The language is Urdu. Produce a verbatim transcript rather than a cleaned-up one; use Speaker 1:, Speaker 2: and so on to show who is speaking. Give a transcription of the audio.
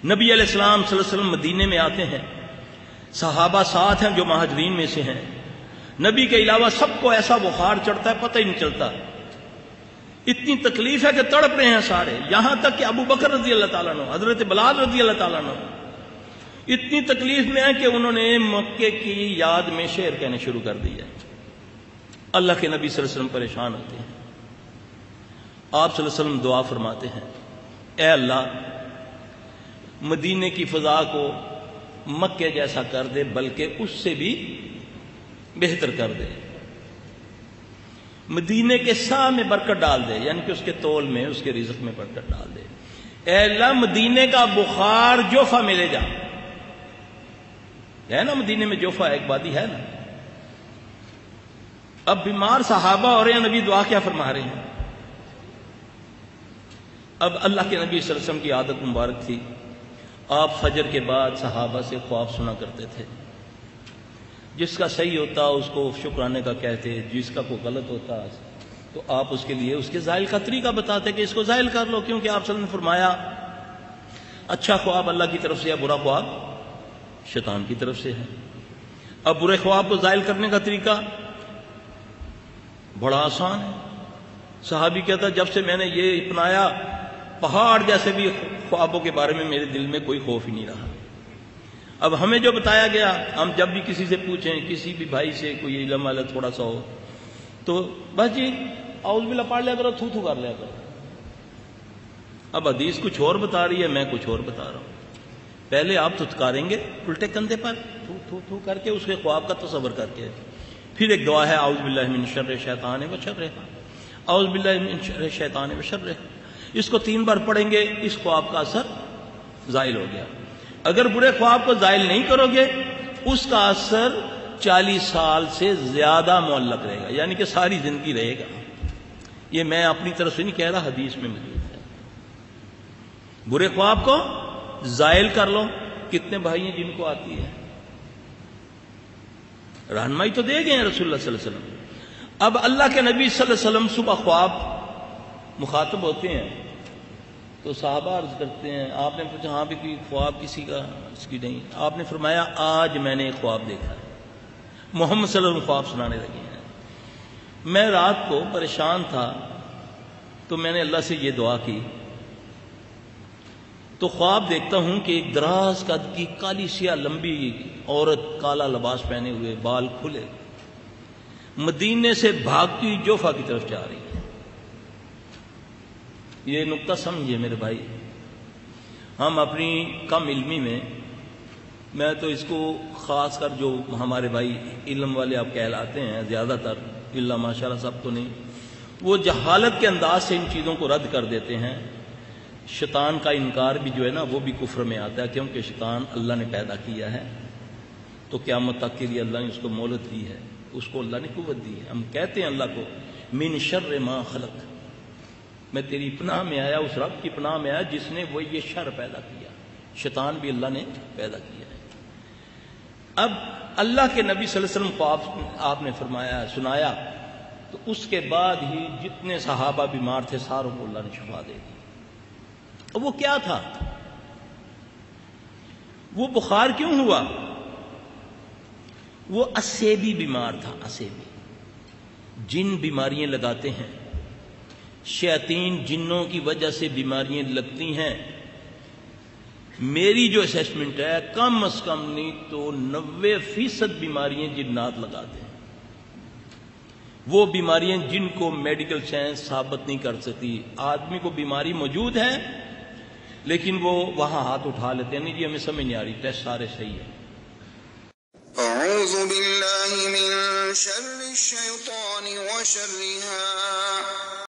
Speaker 1: نبی علیہ السلام صلی اللہ علیہ وسلم مدینے میں آتے ہیں، صحابہ ساتھ ہیں جو مہاجرین میں سے ہیں، نبی کے علاوہ سب کو ایسا بخار چڑھتا ہے پتہ ہی نہیں چلتا، اتنی تکلیف ہے کہ تڑپ رہے ہیں سارے، یہاں تک کہ ابو بکر رضی اللہ تعالیٰ عنہ، حضرت بلال رضی اللہ تعالیٰ عنہ اتنی تکلیف میں ہے کہ انہوں نے مکے کی یاد میں شعر کہنے شروع کر دیا۔ اللہ کے نبی صلی اللہ علیہ وسلم پریشان ہوتے ہیں، آپ صلی اللہ علیہ وسلم دعا فرماتے ہیں، اے اللہ مدینے کی فضا کو مکے جیسا کر دے، بلکہ اس سے بھی بہتر کر دے، مدینے کے سا میں برکت ڈال دے، یعنی کہ اس کے تول میں، اس کے رزق میں برکت ڈال دے۔ اے اللہ مدینے کا بخار جوفہ میں لے جا، ہے نا مدینے میں جوفہ ایک وادی ہے نا۔ اب بیمار صحابہ ہو رہے ہیں، نبی دعا کیا فرما رہے ہیں؟ اب اللہ کے نبی صلی اللہ علیہ وسلم کی عادت مبارک تھی، آپ فجر کے بعد صحابہ سے خواب سنا کرتے تھے، جس کا صحیح ہوتا اس کو شکرانے کا کہتے، جس کا کوئی غلط ہوتا تو آپ اس کے لیے اس کے زائل کا طریقہ بتاتے کہ اس کو زائل کر لو، کیونکہ آپ صلی اللہ علیہ وسلم نے فرمایا اچھا خواب اللہ کی طرف سے ہے، برا خواب شیطان کی طرف سے ہے۔ اب برے خواب کو زائل کرنے کا طریقہ بڑا آسان ہے۔ صحابی کہتا جب سے میں نے یہ اپنایا پہاڑ جیسے بھی خوابوں کے بارے میں میرے دل میں کوئی خوف ہی نہیں رہا۔ اب ہمیں جو بتایا گیا، ہم جب بھی کسی سے پوچھیں، کسی بھی بھائی سے کوئی علم والا تھوڑا سا ہو تو بس جی اعوذ باللہ پڑھ لیا کرو، تھو تھو کر لیا کرو۔ اب حدیث کچھ اور بتا رہی ہے، میں کچھ اور بتا رہا ہوں۔ پہلے آپ تھتکاریں گے الٹے کندھے پر تھو تھو تھو کر کے اس کے خواب کا تصور کر کے، پھر ایک دعا ہے اعوذ باللہ من شر الشیطان و شرہ، اعوذ باللہ من شر الشیطان و شرہ، اس کو تین بار پڑھیں گے، اس خواب کا اثر زائل ہو گیا۔ اگر برے خواب کو زائل نہیں کرو گے اس کا اثر چالیس سال سے زیادہ معلق رہے گا، یعنی کہ ساری زندگی رہے گا۔ یہ میں اپنی طرف سے نہیں کہہ رہا، حدیث میں موجود ہے۔ برے خواب کو زائل کر لو۔ کتنے بھائی ہیں جن کو آتی ہے؟ رہنمائی تو دے گئے ہیں رسول اللہ صلی اللہ علیہ وسلم۔ اب اللہ کے نبی صلی اللہ علیہ وسلم صبح خواب مخاطب ہوتے ہیں تو صحابہ عرض کرتے ہیں، آپ نے پوچھا ہاں بھی کوئی خواب کسی کا؟ اس کی نہیں۔ آپ نے فرمایا آج میں نے ایک خواب دیکھا ہے۔ محمد صلی اللہ علیہ وسلم خواب سنانے لگے ہیں۔ میں رات کو پریشان تھا تو میں نے اللہ سے یہ دعا کی، تو خواب دیکھتا ہوں کہ ایک دراز قد کی کالی سیاہ لمبی عورت، کالا لباس پہنے ہوئے، بال کھلے، مدینے سے بھاگتی جوفہ کی طرف جا رہی ہے۔ یہ نقطہ سمجھیے میرے بھائی، ہم اپنی کم علمی میں، میں تو اس کو خاص کر جو ہمارے بھائی علم والے آپ کہلاتے ہیں زیادہ تر، اللہ ماشاءاللہ سب تو نہیں، وہ جہالت کے انداز سے ان چیزوں کو رد کر دیتے ہیں۔ شیطان کا انکار بھی جو ہے نا وہ بھی کفر میں آتا ہے، کیونکہ شیطان اللہ نے پیدا کیا ہے تو قیامت تک کے لیے اللہ نے اس کو مہلت دی ہے، اس کو اللہ نے قوت دی ہے۔ ہم کہتے ہیں اللہ کو من شر ما خلق، میں تیری پناہ میں آیا، اس رب کی پناہ میں آیا جس نے وہ یہ شر پیدا کیا۔ شیطان بھی اللہ نے پیدا کیا ہے۔ اب اللہ کے نبی صلی اللہ علیہ وسلم کو آپ, آپ نے فرمایا سنایا تو اس کے بعد ہی جتنے صحابہ بیمار تھے ساروں کو اللہ نے شفا دے دی۔ وہ کیا تھا؟ وہ بخار کیوں ہوا؟ وہ اسیبی بیمار تھا۔ اسیبی جن بیماریاں لگاتے ہیں، شیاطین جنوں کی وجہ سے بیماریاں لگتی ہیں۔ میری جو اسیسمنٹ ہے کم از کم نہیں تو نوے فیصد بیماریاں جنات لگاتے ہیں۔ وہ بیماریاں جن کو میڈیکل سائنس ثابت نہیں کر سکتی۔ آدمی کو بیماری موجود ہے لیکن وہ وہاں ہاتھ اٹھا لیتے ہیں، نہیں جی ہمیں سمجھ نہیں آ رہی، ٹیسٹ سارے صحیح ہیں۔
Speaker 2: اعوذ باللہ من شر الشیطان وشر